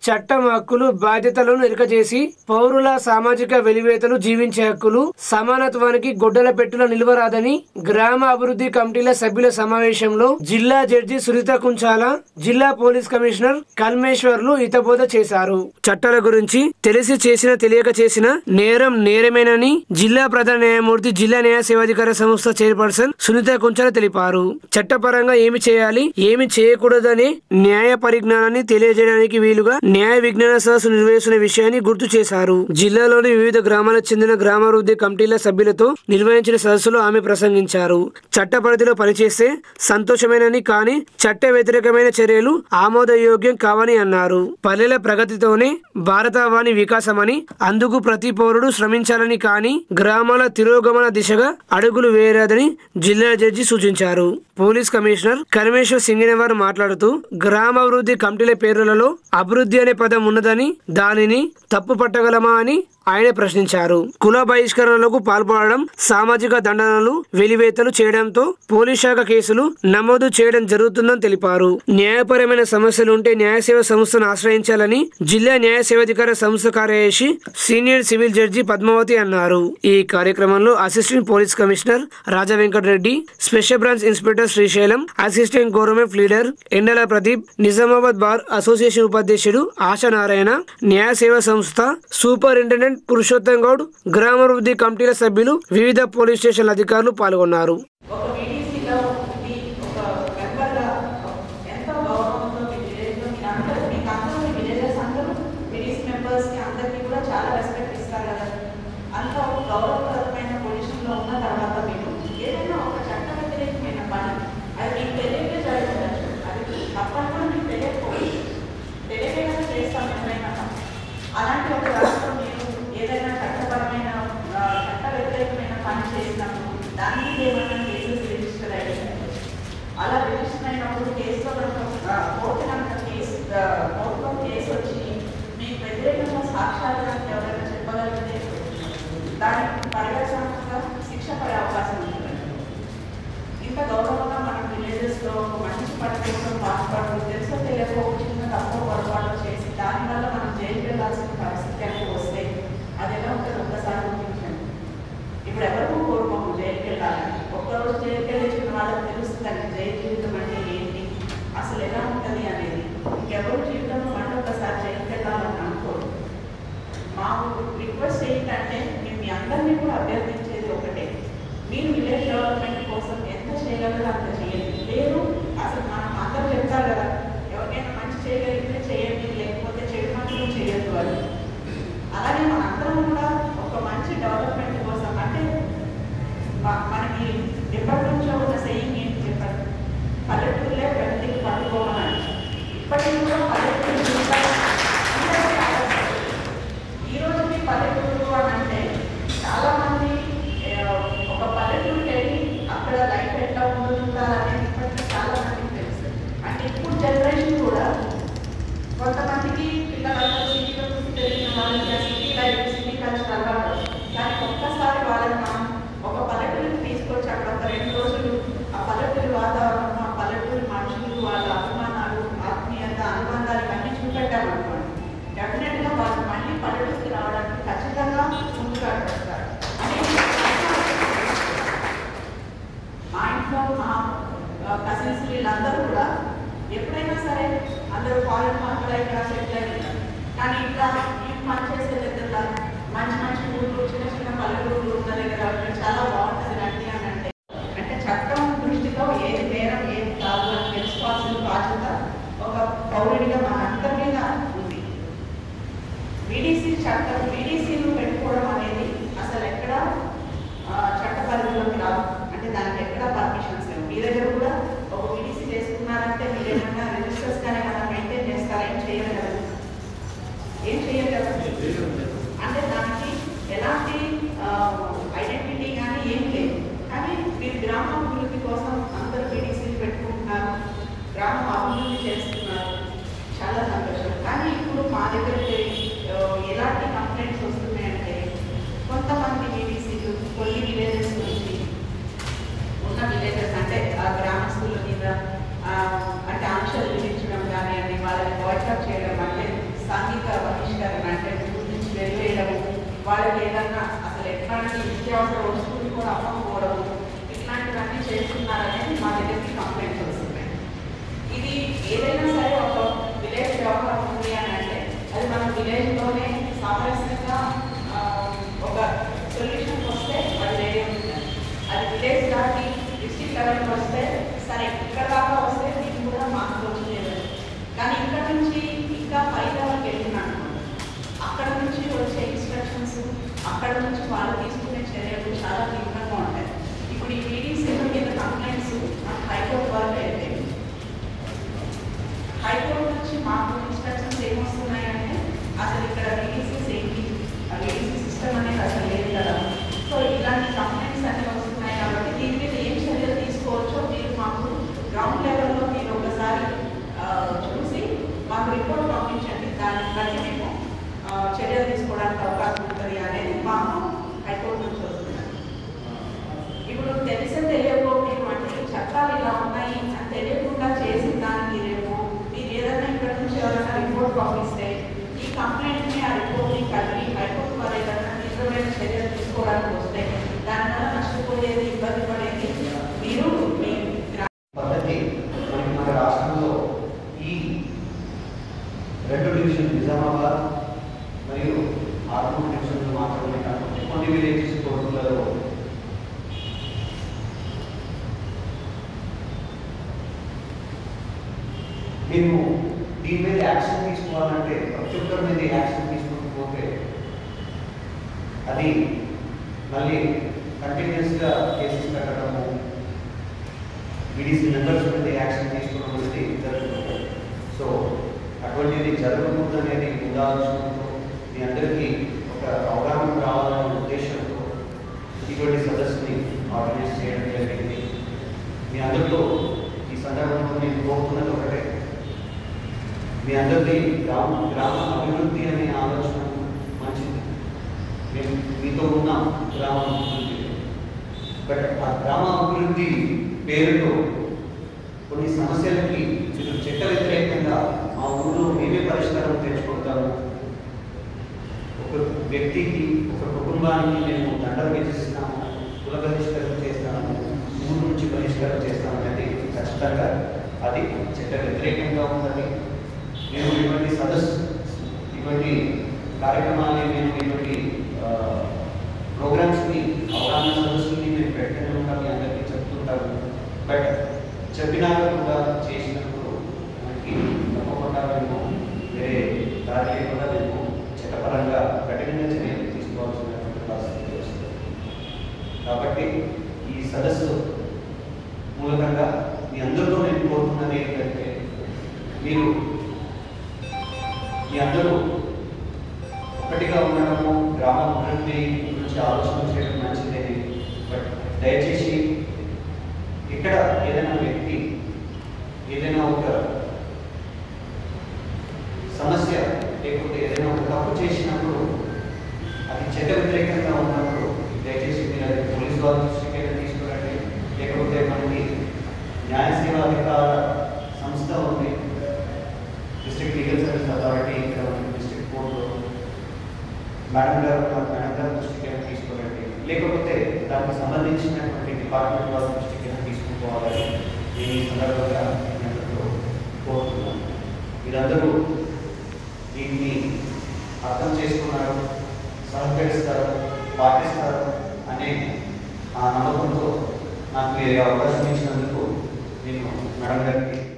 చట్టం హక్కులు బాధ్యతలను ఎరుకచేసి పౌరుల సామాజిక వెలివేతలు జీవించే హక్కులు సమానత్వానికి గొడ్డల పెట్టుల నిలవరాదని గ్రామ అభివృద్ధి కమిటీల సభ్యుల సమావేశంలో జిల్లా జడ్జి సునీత కుంచాల, జిల్లా పోలీస్ కమిషనర్ కల్మేశ్వర్లు హితబోధ చేశారు. చట్టాల గురించి తెలిసి చేసిన తెలియక చేసిన నేరం నేరమేనని జిల్లా ప్రధాన న్యాయమూర్తి జిల్లా న్యాయ సేవాధికార సంస్థ చైర్పర్సన్ సునీత కుంచాల తెలిపారు. చట్టపరంగా ఏమి చేయాలి, ఏమి చేయకూడదనే న్యాయ పరిజ్ఞానాన్ని తెలియజేయడానికి వీలుగా న్యాయ విజ్ఞాన సదస్సు నిర్వహిస్తున్న విషయాన్ని గుర్తు చేశారు. జిల్లాలోని వివిధ గ్రామాలకు చెందిన గ్రామాభివృద్ధి కమిటీల సభ్యులతో నిర్వహించిన సదస్సులో ఆమె ప్రసంగించారు. చట్ట పరిధిలో పనిచేస్తే సంతోషమేనని, కానీ చట్ట వ్యతిరేకమైన చర్యలు ఆమోదయోగ్యం కావని అన్నారు. పల్లెల ప్రగతితోనే భారతవాణి వికాసమని, అందుకు ప్రతి పౌరుడు శ్రమించాలని, కానీ గ్రామాల తిరోగమన దిశగా అడుగులు వేయరాదని జిల్లా జడ్జి సూచించారు. పోలీస్ కమిషనర్ కల్మేశ్వర్ సింగినవారు మాట్లాడుతూ గ్రామాభివృద్ధి కమిటీల పేర్లలో అభివృద్ధి అనే పదం ఉన్నదని, దానిని తప్పు పట్టగలమా అని ఆయన ప్రశ్నించారు. కుల బహిష్కరణలకు పాల్పడడం, సామాజిక దండనలు వెలివేతలు చేయడంతో పోలీస్ శాఖ కేసులు నమోదు చేయడం జరుగుతుందని తెలిపారు. న్యాయపరమైన సమస్యలు ఉంటే న్యాయసేవ సంస్థను ఆశ్రయించాలని జిల్లా న్యాయ సేవాధికార సంస్థ కార్యదర్శి సీనియర్ సివిల్ జడ్జి పద్మావతి అన్నారు. ఈ కార్యక్రమంలో assistant police commissioner Raja Venkatareddy, special branch inspector Srisailam, assistant government leader Endala Pradeep, Nizamabad bar association ఉపాధ్యక్షుడు ఆశానారాయణ, న్యాయ సేవా సంస్థ సూపరింటెండెంట్ పురుషోత్తం గౌడ్, గ్రామాభివృద్ధి కమిటీల సభ్యులు, వివిధ పోలీస్ స్టేషన్ల అధికారులు పాల్గొన్నారు. అలాంటి ఒక రాష్ట్రం మీరు ఏదైనా చట్టపరమైన చట్ట వ్యతిరేకమైన పని చేసినప్పుడు దానికి ఏమైనా కేసులు రిజిస్టర్ అయ్యాయి. అలా రిజిస్టర్ అయినప్పుడు కేసులో కోర్టులో కేసు వచ్చి మీకు వ్యతిరేకంగా సాక్ష్యాలకు ఎవరైనా చెప్పగలిగితే దానికి పర్యవేక్షణగా శిక్ష పడే అవకాశం ఉంటుంది. ఇంత గౌరవంగా మనం విలేజెస్లో మంచి పని కోసం పాటుపడుతూ తెలుసో తెలియకో చిన్న తక్కువ పొరపాటు చేసి దానివల్ల మనం జైలుకి వెళ్ళాల్సిన పరిస్థితి అంటే వస్తే అది ఎలా ఉంటుంది ఒక్కసారి ఊహించండి. ఇప్పుడు ఎవరికూ కోరుకోము జైలుకి వెళ్ళాలని. ఒక్కరోజు జైలుకి వెళ్ళి చిన్న వాళ్ళకి తెలుస్తుందండి జైలు జీవితం అంటే ఏంటి, అసలు ఎలా ఉంటుంది అనేది. ఇంకెవరు జీవితంలో మళ్ళీ ఒకసారి జైలుకి వెళ్ళాలని అనుకోరు. మా రిక్వెస్ట్ ఏంటంటే మేము మీ అందరినీ కూడా అభ్యర్థించేది ఒకటే, మీరు విలేజ్ డెవలప్మెంట్ కోసం ఎంత చేయగలరో అంత చేయండి. లేదు అసలు మనం అందరూ చెప్తారు కదా, ఎవరికైనా మంచి చేయగలిగితే చేయండి, లేకపోతే చెడు మంచిగా చేయొద్దు అని. అలాగే మనందరం కూడా ఒక మంచి డెవలప్మెంట్ కోసం అంటే మనకి ఎప్పటి నుంచో ఉన్న సెయింగ్ ఏంటి చెప్పండి, పల్లెటూరులే ప్రగతికి పట్టుకోవాలని. ఇప్పటికీ కూడా పల్లెటూరు ఈ రోజుకి పల్లెటూరు అని అంటే చాలామంది ఒక పల్లెటూరుకి వెళ్ళి అక్కడ లైఫ్ ఎట్లా ఉంటుంటారు అనేది ఇప్పటికీ చాలా మందికి తెలుసు. అంటే ఇప్పుడు జనరేషన్ కూడా కొంతమందికి పిల్లలందరూ సిటీలో చూసి తెలిసిన వాళ్ళకి సిటీ లైఫ్ సిటీ కల్చర్ అలవాటు. కానీ ఒక్కసారి వాళ్ళని మనం ఒక పల్లెటూరుకి తీసుకొచ్చి అక్కడ ఒక 2 రోజులు ఆ పల్లెటూరి వాతావరణం, ఆ పల్లెటూరి మనుషులు, వాళ్ళ అభిమానాలు, ఆత్మీయత, అనుబంధాలు ఇవన్నీ చూపెట్టామనుకోండి, డెఫినెట్గా వాళ్ళు మళ్ళీ పల్లెటూరికి రావడానికి ఖచ్చితంగా ముందుగా వస్తారు. మా ఇంట్లో మా కజిన్స్ వీళ్ళందరూ కూడా ఎప్పుడైనా సరే అందరూ ఫారెన్ అక్కడ ఇక్కడ సెటిల్ అయిపోతారు. కానీ ఇట్లా ఈ పని చేసే దగ్గర మంచి మంచి ఊళ్ళు, చిన్న చిన్న పల్లెటూళ్ళు ఉన్న దగ్గర చాలా బాగుంటుంది రండి అని అంటే చట్టం దృష్టిలో ఏది నేరం ఏది కాదు అని తెలుసుకోవాల్సిన బాధ్యత ఒక పౌరుడిగా మనందరి మీద ఉంది. వీడీసీ చట్టం వీడీసీలు పెట్టుకోవడం అనేది అసలు ఎక్కడ చట్ట పరిధిలోకి రాదు. అంటే దానికి ఎక్కడ పర్మిషన్స్ లేవు. మీ దగ్గర కూడా ఒక వీడీసీ చేసుకున్నారంటే మీరు ఏమైనా రిజిస్టర్స్ కానీ మనం మెయింటైన్ చేస్తారా? ఏం చేయాలి కదా, ఏం చేయాలి కదా. అంటే దానికి ఎలాంటి ఐడెంటిటీ కానీ ఏం లేదు. కానీ మీరు గ్రామ అభివృద్ధి కోసం అందరూ వీడీసీలు పెట్టుకుంటున్నారు, గ్రామం అభివృద్ధి చేస్తున్నారు, చాలా సంతోషం. కానీ ఇప్పుడు మా దగ్గర ఎలాంటి కంప్లైంట్స్ ఎట్లాంటి నిత్యావసర వస్తువులు కూడా అమ్మకపోవడము ఇట్లాంటివన్నీ చేస్తున్నారనేది మా దగ్గరికి కంప్లైంట్స్ వస్తున్నాయి. ఇది ఏదైనా సరే ఒక విలేజ్ వ్యవహారం ఉంది అని అంటే అది మన విలేజ్లోనే సామరస్యంగా ఒక సొల్యూషన్ వస్తే అది వేరే ఉంటుంది. అది విలేజ్ దాటి డిస్ట్రిక్ట్ లెవెల్కి వస్తే సరే ఇక్కడ దాకా వస్తే దీన్ని కూడా మార్చుకోవచ్చు. కానీ ఇక్కడ నుంచి ఇంకా పై లెవెల్కి వెళ్ళినాను అక్కడ నుంచి వచ్చే ఇన్స్ట్రక్షన్స్ అక్కడ నుంచి వాళ్ళు తీసుకునే చర్యలు చాలా తీవ్రంగా ఉంటాయి. ఇప్పుడు ఈ వీడియోస్ మీద కంప్లైంట్స్ మనకు హైకోర్టు వరకు అయితే హైకోర్టు నుంచి మాకు ఇన్స్ట్రక్షన్స్ ఏమొస్తున్నాయంటే అసలు ఇక్కడ వీడియోస్ ఏంటి ఆ వీడియో సిస్టమ్ అనేది అసలు లేదు కదా. సో ఇలాంటి కంప్లైంట్స్ అన్నీ వస్తున్నాయి కాబట్టి దీని మీద ఏం చర్యలు తీసుకోవచ్చో మీరు మాకు గ్రౌండ్ లెవెల్లో మీరు ఒకసారి చూసి మాకు రిపోర్ట్ పంపించండి. దాన్ని బట్టి మేము చర్యలు తీసుకోవడానికి అవకాశం ఉంటుంది అనేది మాకు హైకోర్టు నుంచి వస్తున్నాయి. ఇప్పుడు తెలియకో మేము అంటే చట్టాలు ఇలా ఉన్నాయి అని తెలియకుండా చేసిన దానికి రేపు మీరు ఏదైనా ఇక్కడ నుంచి ఎవరైనా రిపోర్ట్ పంపిస్తే ఈ కంప్లైంట్ని ఆ రిపోర్ట్ని కలిగి హైకోర్టు వారు ఏదైనా తీవ్రమైన చర్యలు తీసుకోవడానికి వస్తే దానివల్ల నష్టపోయేది ఇబ్బంది పడేది మీరు మీ పద్ధతి మన రాష్ట్రంలో ఈ 2 డివిజన్ నిజామాబాద్ మరియు ఆర్మూర్ డివిజన్లు మాత్రమే కాకుండా కొన్ని విలేజెస్ కోర్టులలో మేము దీని మీద యాక్షన్ తీసుకోవాలంటే ప్రతి ఒక్కరి మీద యాక్షన్ తీసుకోకపోతే అది మళ్ళీ కంటిన్యూస్గా కేసెస్ పెట్టడము ఈడీసీ మెంబర్స్ మీద యాక్షన్ తీసుకోవడం అనేది జరుగుతుంది. సో అటువంటిది జరగకూడదు అనేది ఉదాహరణతో మీ అందరికీ ఒక అవగాహన రావాలనే ఉద్దేశంతో ఇటువంటి సదస్సుని ఆర్గనైజ్ చేయడం జరిగింది. మీ అందరితో ఈ సందర్భంలో నేను కోరుతున్నది ఒకటే, మీ అందరికీ గ్రామ అభివృద్ధి అనే ఆలోచన మంచిది. మేము మీతో ఉన్నాం గ్రామ అభివృద్ధి, బట్ ఆ గ్రామ అభివృద్ధి పేరుతో కొన్ని సమస్యలకి చట్ట వ్యతిరేకంగా మా ఊళ్ళో మేమే పరిష్కారం తెచ్చుకుంటాము, ఒక వ్యక్తికి ఒక కుటుంబానికి మేము దండం విధిస్తాము, కుల బహిష్కరణ చేస్తాము, ఊరు నుంచి బహిష్కరణ చేస్తాము అనేది ఖచ్చితంగా అది చట్ట వ్యతిరేకంగా ఉన్నది. మేము ఇటువంటి ఇటువంటి కార్యక్రమాన్ని మేము ఇటువంటి ప్రోగ్రామ్స్ని అవగాహన సదస్సుని మేము పెట్టనే ఉంటాం, మీ అందరికీ చెప్తుంటాము. బట్ చెప్పినాక కూడా చేసినప్పుడు మనకి తప్పకుండా మేము వేరే దారి లేకుండా మేము చట్టపరంగా కఠినంగా చర్యలు తీసుకోవాల్సినటువంటి పరిస్థితి వస్తుంది. కాబట్టి ఈ సదస్సు మూలకంగా మీ అందరితో నేను కోరుతున్నది ఏంటంటే మీరు మీ అందరూ ఒకటిగా ఉండడము, గ్రామ అభివృద్ధి గురించి ఆలోచన చేయడం మంచిదే. బట్ దయచేసి ఇక్కడ ఏదైనా వ్యక్తి ఏదైనా ఒక సమస్య లేకపోతే ఏదైనా ఒక తప్పు చేసినప్పుడు అది చట్ట వ్యతిరేకంగా ఉన్నప్పుడు దయచేసి మీరు అది పోలీసు వారి దృష్టికి తీసుకురండి. లేకపోతే మనకి న్యాయ సేవాధికార సంస్థ ఉంది, డిస్ట్రిక్ట్ లీగల్ సర్వీస్ అథారిటీ ఇక్కడ డిస్ట్రిక్ట్ కోర్టులో మేడం గారు దృష్టికి తీసుకురండి. లేకపోతే దానికి సంబంధించినటువంటి డిపార్ట్మెంట్ వారి దృష్టికి తీసుకుపోవాలని నేను ఈ సందర్భంగా కోరుతున్నాను. మీరందరూ దీన్ని అర్థం చేసుకున్నారు, సహకరిస్తారు, పాటిస్తారు అనే ఆ నమ్మకంతో నాకు అవకాశం ఇచ్చినందుకు నేను మేడం గారికి